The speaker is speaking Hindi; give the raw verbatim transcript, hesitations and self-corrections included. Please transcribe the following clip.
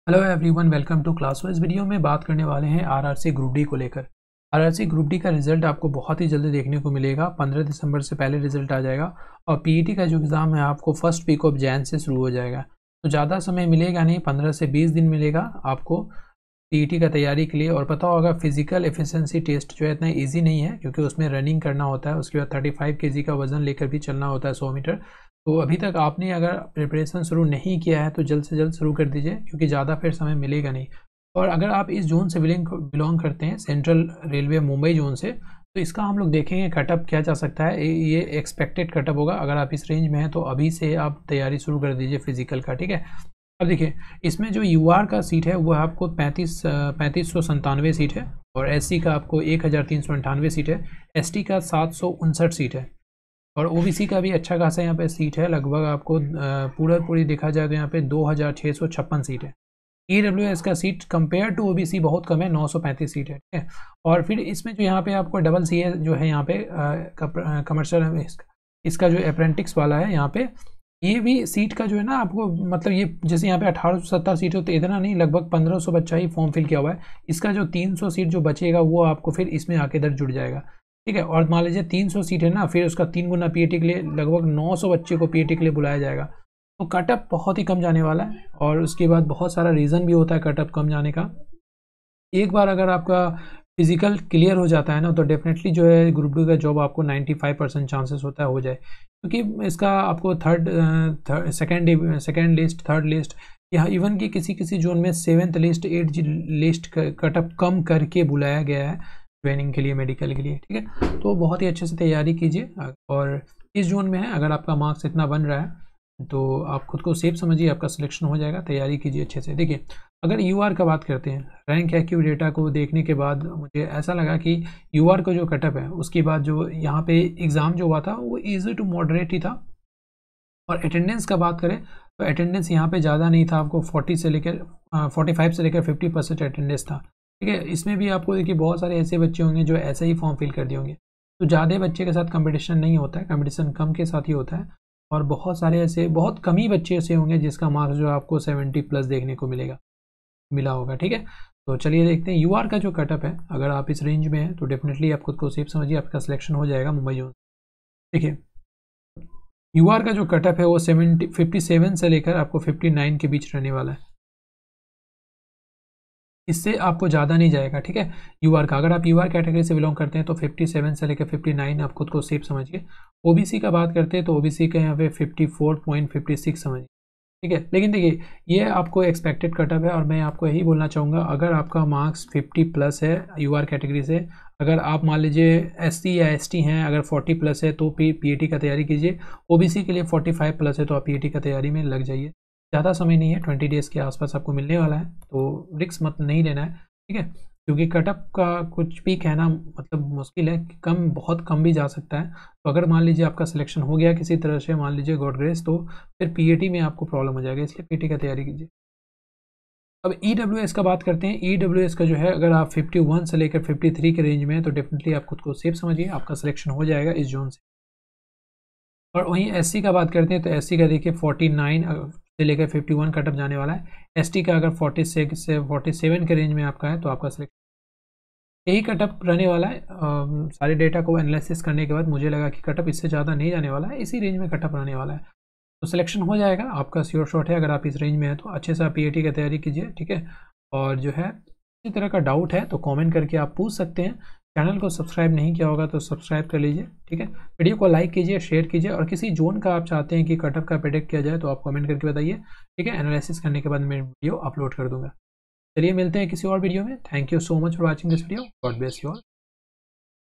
Hello everyone, welcome to class wise. Video में बात करने वाले हैं आरआरसी ग्रुप डी को लेकर। आरआरसी ग्रुप डी का रिजल्ट आपको बहुत ही जल्दी देखने को मिलेगा। पंद्रह दिसंबर से पहले रिजल्ट आ जाएगा और पीईटी का जो एग्ज़ाम है आपको फर्स्ट वीक ऑफ जैन से शुरू हो जाएगा। तो ज़्यादा समय मिलेगा नहीं, पंद्रह से बीस दिन मिलेगा आपको पीईटी का तैयारी के लिए। और पता होगा फिजिकल एफिशिएंसी टेस्ट जो है इतना ईजी नहीं है, क्योंकि उसमें रनिंग करना होता है, उसके बाद थर्टी फाइव के जी का वजन लेकर भी चलना होता है सौ मीटर। तो अभी तक आपने अगर प्रिपरेशन शुरू नहीं किया है तो जल्द से जल्द शुरू कर दीजिए, क्योंकि ज़्यादा फिर समय मिलेगा नहीं। और अगर आप इस जोन से बिलोंग बिलोंग करते हैं, सेंट्रल रेलवे मुंबई जोन से, तो इसका हम लोग देखेंगे कटअप क्या जा सकता है। ये एक्सपेक्टेड कटअप होगा। अगर आप इस रेंज में हैं तो अभी से आप तैयारी शुरू कर दीजिए फिजिकल का, ठीक है। अब देखिए, इसमें जो यूआर का सीट है वो आपको पैंतीस पैंतीस सौ संतानवे सीट है, और एससी का आपको एक हज़ार तीन सौ अंठानवे सीट है, एसटी का सात सौ उनसठ सीट है, और ओबीसी का भी अच्छा खासा यहाँ पे सीट है। लगभग आपको पूरा पूरी देखा जाए तो यहाँ पे दो हज़ार छः सौ छप्पन सीट है। ईडब्ल्यूएस का सीट कंपेयर टू ओबीसी बहुत कम है, नौ सौ पैंतीस सीट है, ठीक है। और फिर इसमें जो यहाँ पे आपको डबल सी जो है यहाँ पे कमर्शियल, इसका जो अप्रेंटिस वाला है यहाँ पे, ये भी सीट का जो है ना आपको, मतलब ये जैसे यहाँ पे अठारह सौ सत्तर सीट हो तो इतना नहीं, लगभग पंद्रह सौ बच्चा ही फॉर्म फिल किया हुआ है। इसका जो तीन सौ सीट जो बचेगा वो आपको फिर इसमें आके इधर जुड़ जाएगा, ठीक है। और मान लीजिए तीन सौ सीट है ना, फिर उसका तीन गुना पीईटी के लिए लगभग नौ सौ बच्चे को पीईटी के लिए बुलाया जाएगा। तो कटअप बहुत ही कम जाने वाला है, और उसके बाद बहुत सारा रीज़न भी होता है कटअप कम जाने का। एक बार अगर आपका फिजिकल क्लियर हो जाता है ना, तो डेफिनेटली जो है ग्रुप डी का जॉब आपको पचानवे परसेंट चांसेस होता है हो जाए, क्योंकि इसका आपको third second second list, third list, या इवन कि किसी किसी जोन में seventh list, eight list cutoff कम करके बुलाया गया है ट्रेनिंग के लिए, मेडिकल के लिए, ठीक है। तो बहुत ही अच्छे से तैयारी कीजिए। और इस जोन में है, अगर आपका मार्क्स इतना बन रहा है तो आप खुद को सेफ समझिए, आपका सिलेक्शन हो जाएगा। तैयारी कीजिए अच्छे से। देखिए, अगर यूआर का बात करते हैं, रैंक एक्यू डेटा को देखने के बाद मुझे ऐसा लगा कि यूआर का जो कटअप है, उसके बाद जो यहाँ पे एग्ज़ाम जो हुआ था वो ईजी टू मॉडरेट ही था। और अटेंडेंस का बात करें तो अटेंडेंस यहाँ पे ज़्यादा नहीं था, आपको फोर्टी से लेकर फोर्टी फाइव से लेकर फिफ्टी परसेंट अटेंडेंस था, ठीक है। इसमें भी आपको देखिए बहुत सारे ऐसे बच्चे होंगे जो ऐसे ही फॉर्म फिल कर दिए होंगे। तो ज़्यादा बच्चे के साथ कंपटीशन नहीं होता है, कंपटीशन कम के साथ ही होता है। और बहुत सारे ऐसे, बहुत कम ही बच्चे ऐसे होंगे जिसका मार्क्स जो आपको सेवेंटी प्लस देखने को मिलेगा मिला होगा, ठीक है। तो चलिए देखते हैं यूआर का जो कटअप है। अगर आप इस रेंज में हैं तो डेफिनेटली आप खुद को सेफ समझिए, आपका सिलेक्शन हो जाएगा मुंबई जोन। देखिए, यूआर का जो कटअप है वो सेवेंटी फिफ्टी सेवन से लेकर आपको फिफ्टी नाइन के बीच रहने वाला है। इससे आपको ज़्यादा नहीं जाएगा, ठीक है। यूआर का, अगर आप यूआर कैटेगरी से बिलोंग करते हैं तो सत्तावन से लेकर उनसठ आप खुद को सेफ समझिए। ओबीसी का बात करते हैं तो ओबीसी का यहाँ पे चौवन पॉइंट फाइव सिक्स समझिए, ठीक है। लेकिन देखिए, ये आपको एक्सपेक्टेड कटअप है, और मैं आपको यही बोलना चाहूँगा, अगर आपका मार्क्स फिफ्टी प्लस है यूआर कैटेगरी से, अगर आप मान लीजिए एससी या एसटी हैं, अगर फोर्टी प्लस है तो पी पीईटी का तैयारी कीजिए। ओबीसी के लिए फोर्टी फाइव प्लस है तो आप पीईटी का तैयारी में लग जाइए। ज़्यादा समय नहीं है, ट्वेंटी डेज़ के आसपास आपको मिलने वाला है, तो रिस्क मत नहीं लेना है, ठीक है। क्योंकि कटअप का कुछ भी कहना मतलब मुश्किल है, कम बहुत कम भी जा सकता है। तो अगर मान लीजिए आपका सिलेक्शन हो गया किसी तरह से, मान लीजिए गॉड ग्रेस, तो फिर पीईटी में आपको प्रॉब्लम हो जाएगा, इसलिए पीईटी का तैयारी कीजिए। अब ईडब्ल्यूएस का बात करते हैं। ईडब्ल्यूएस का जो है, अगर आप फिफ्टी वन से लेकर फिफ्टी थ्री के रेंज में है तो डेफिनेटली आप खुद को सेफ समझिए, आपका सिलेक्शन हो जाएगा इस जोन से। और वहीं एससी का बात करते हैं तो एससी का देखिए फोर्टी नाइन से लेकर फिफ्टी वन कटअप जाने वाला है। एसटी का अगर फोर्टी सिक्स से फोर्टी सेवन के रेंज में आपका है तो आपका सिलेक्शन यही कटअप रहने वाला है। आ, सारे डेटा को एनालिसिस करने के बाद मुझे लगा कि कटअप इससे ज़्यादा नहीं जाने वाला है, इसी रेंज में कटअप रहने वाला है, तो सिलेक्शन हो जाएगा आपका श्योर शॉट है। अगर आप इस रेंज में है तो अच्छे से आप पीईटी की तैयारी कीजिए, ठीक है। और जो है किसी तरह का डाउट है तो कमेंट करके आप पूछ सकते हैं। चैनल को सब्सक्राइब नहीं किया होगा तो सब्सक्राइब कर लीजिए, ठीक है। वीडियो को लाइक कीजिए, शेयर कीजिए, और किसी जोन का आप चाहते हैं कि कटअप का प्रेडिक्ट किया जाए तो आप कमेंट करके बताइए, ठीक है। एनालिसिस करने के बाद मैं वीडियो अपलोड कर दूंगा। चलिए मिलते हैं किसी और वीडियो में। Thank you so much for watching this video. God bless you all.